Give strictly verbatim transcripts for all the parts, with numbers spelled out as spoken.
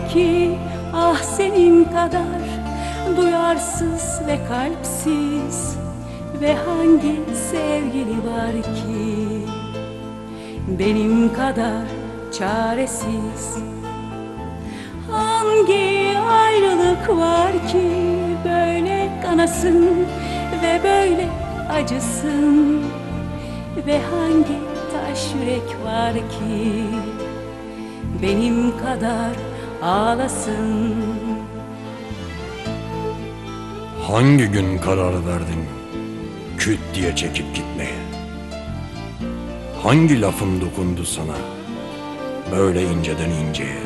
ki ah senin kadar duyarsız ve kalpsiz, ve hangi sevgili var ki benim kadar çaresiz? Hangi ayrılık var ki böyle kanasın ve böyle acısın, ve hangi taş yürek var ki benim kadar ağlasın? Hangi gün karar verdin küt diye çekip gitmeye? Hangi lafım dokundu sana böyle inceden inceye?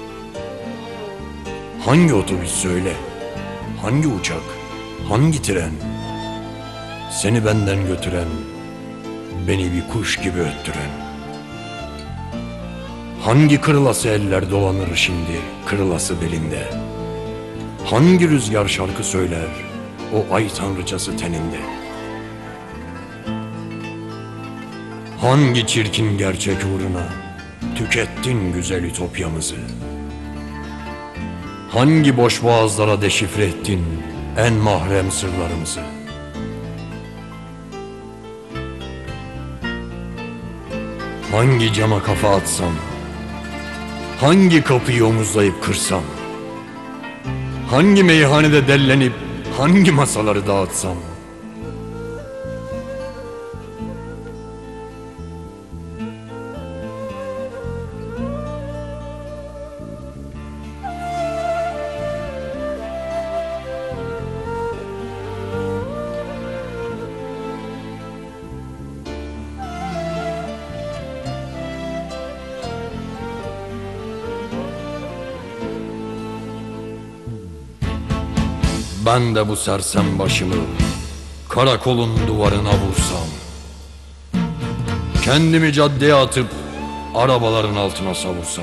Hangi otobüs söyle, hangi uçak, hangi tren seni benden götüren, beni bir kuş gibi öttüren? Hangi kırılası eller dolanır şimdi kırılası belinde? Hangi rüzgar şarkı söyler o ay tanrıçası teninde? Hangi çirkin gerçek uğruna tükettin güzel ütopyamızı? Hangi boş boğazlara deşifre ettin en mahrem sırlarımızı? Hangi cama kafa atsam, hangi kapıyı omuzlayıp kırsam, hangi meyhanede dellenip hangi masaları dağıtsam? Ben de bu sersem başımı karakolun duvarına vursam, kendimi caddeye atıp arabaların altına savursam,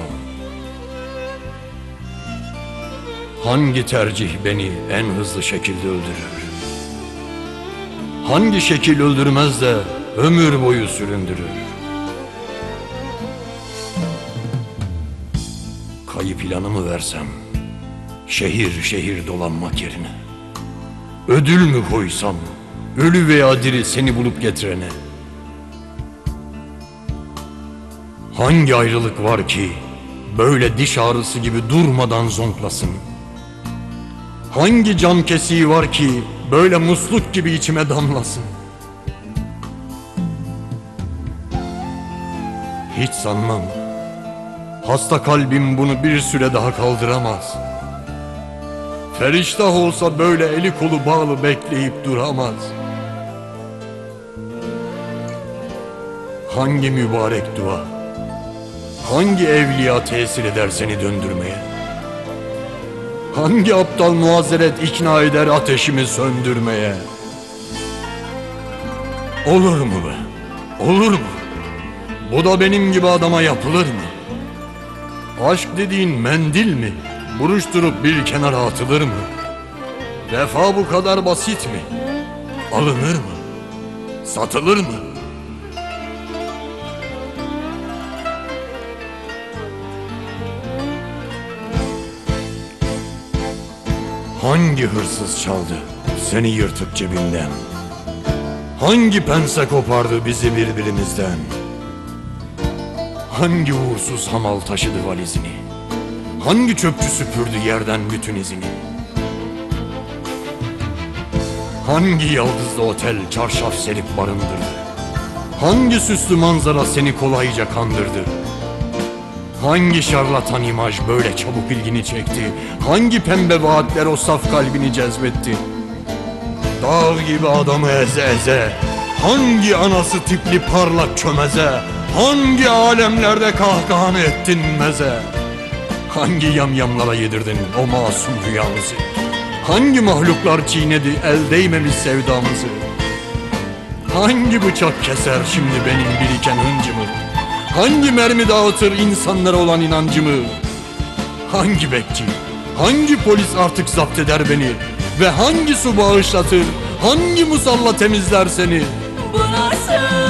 hangi tercih beni en hızlı şekilde öldürür? Hangi şekil öldürmez de ömür boyu süründürür? Kayıp ilanımı versem şehir şehir dolanmak yerine, ödül mü koysam ölü veya diri seni bulup getirene? Hangi ayrılık var ki böyle diş ağrısı gibi durmadan zonklasın? Hangi cam kesiği var ki böyle musluk gibi içime damlasın? Hiç sanmam, hasta kalbim bunu bir süre daha kaldıramaz. Feriştah olsa böyle eli kolu bağlı bekleyip duramaz. Hangi mübarek dua, hangi evliya tesir eder seni döndürmeye? Hangi aptal muazzeret ikna eder ateşimi söndürmeye? Olur mu be? Olur mu? Bu da benim gibi adama yapılır mı? Aşk dediğin mendil mi? Buruşturup bir kenara atılır mı? Vefa bu kadar basit mi? Alınır mı? Satılır mı? Hangi hırsız çaldı seni yırtıp cebinden? Hangi pense kopardı bizi birbirimizden? Hangi uğursuz hamal taşıdı valizini? Hangi çöpçü süpürdü yerden bütün izini? Hangi yıldızlı otel çarşaf serip barındırdı? Hangi süslü manzara seni kolayca kandırdı? Hangi şarlatan imaj böyle çabuk ilgini çekti? Hangi pembe vaatler o saf kalbini cezbetti? Dağ gibi adamı eze eze, hangi anası tipli parlak çömeze, hangi alemlerde kahkahanı ettin meze? Hangi yamyamlara yedirdin o masum rüyamızı? Hangi mahluklar çiğnedi el değmemiş sevdamızı? Hangi bıçak keser şimdi benim biriken hıncımı? Hangi mermi dağıtır insanlara olan inancımı? Hangi bekçi, hangi polis artık zapt eder beni? Ve hangi su bağışlatır, hangi musalla temizler seni? Bu nasıl